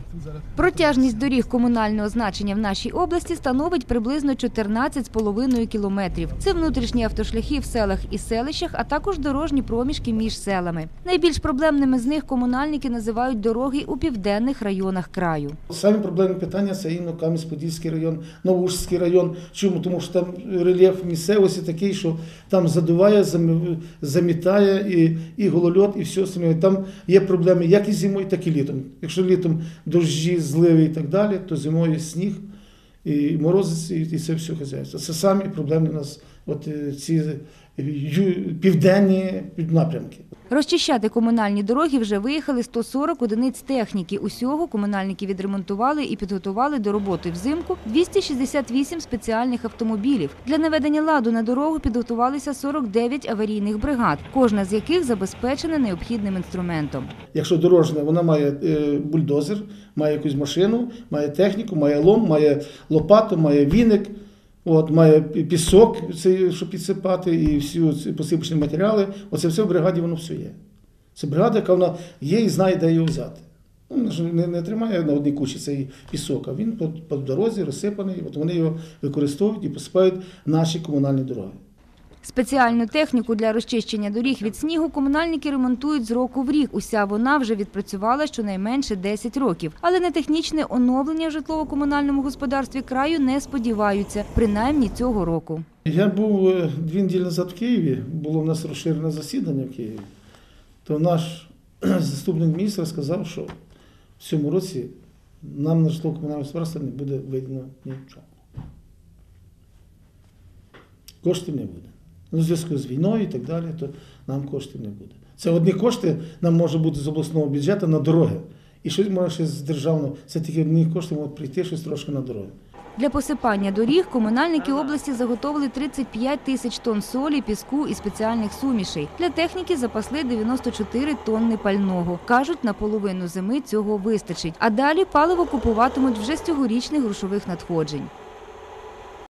Протяжність доріг комунального значення в нашій області становить приблизно 14,5 кілометрів. Це внутрішні автошляхи в селах і селищах, а також дорожні проміжки між селами. Найбільш проблемними з них комунальники називають дороги у південних районах краю. Самі проблемні питання – це іменно Кам'янець-Подільський район, Новоушицький район. Чому? Тому що там рельєф місцевості такий, що там задуває, замітає і голольот, і все. Там є проблеми як і зимою, так і літом. Якщо літом дощі, зливи і так далі, то зимою сніг, і морози, і це все хазяйство. Це самі проблемні у нас ці південні напрямки. Розчищати комунальні дороги вже виїхали 140 одиниць техніки. Усього комунальники відремонтували і підготували до роботи взимку 268 спеціальних автомобілів. Для наведення ладу на дорогу підготувалися 49 аварійних бригад, кожна з яких забезпечена необхідним інструментом. Якщо дорожня, вона має бульдозер, має якусь машину, має техніку, має лом, має лопату, має віник. Має пісок, щоб підсипати, і всі ці посипочні матеріали. Оце все в бригаді, воно все є. Це бригада, яка вона є і знає, де його взяти. Не тримає на одній кучі цей пісок, а він по дорозі розсипаний, вони його використовують і посипають наші комунальні дороги. Спеціальну техніку для розчищення доріг від снігу комунальники ремонтують з року в рік. Уся вона вже відпрацювала щонайменше 10 років. Але на технічне оновлення в житлово-комунальному господарстві краю не сподіваються, принаймні цього року. Я був 2 неділі назад в Києві, було в нас розширене засідання в Києві. То наш заступник міністра сказав, що в цьому році нам на житлово-комунальне господарство не буде видно нічого. Коштів не буде. У зв'язку з війною і так далі, то нам коштів не буде. Це одні кошти нам може бути з обласного бюджету на дороги. І щось може ще з державного, це тільки одні кошти можуть прийти щось трошки на дороги. Для посипання доріг комунальники області заготовили 35 тисяч тонн солі, піску і спеціальних сумішей. Для техніки запасли 94 тонни пального. Кажуть, на половину зими цього вистачить. А далі паливо купуватимуть вже з цьогорічних грошових надходжень.